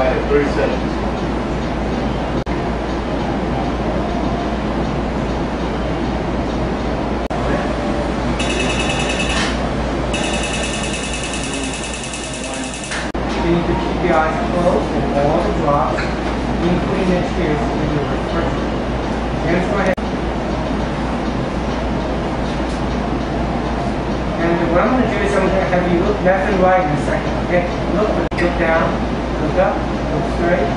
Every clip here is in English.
Got it. 30 seconds. You need to keep your eyes closed and all the drops, including the tears, in your reflection. Hands go ahead. And what I'm going to do is I'm going to have you look left and right in a second. Okay? Look down, look up, look straight.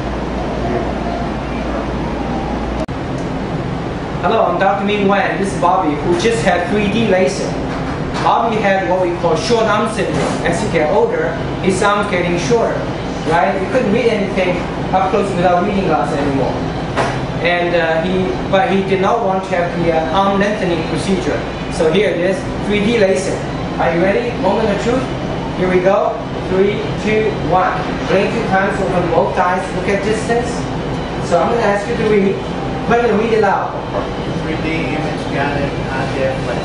Hello, I'm Dr. Ming Wang. This is Bobby, who just had 3D LASIK. Bobby had what we call short arm syndrome. As he get older, his arms getting shorter, right? He couldn't read anything up close without reading glasses anymore. And but he did not want to have the arm lengthening procedure. So here it is, 3D LASIK. Are you ready? Moment of truth. Here we go. 3, 2, 1. Blink 2 times, open both eyes, look at distance. So I'm going to ask you to read. I'm going to read it out. 3D image, got it, not yet.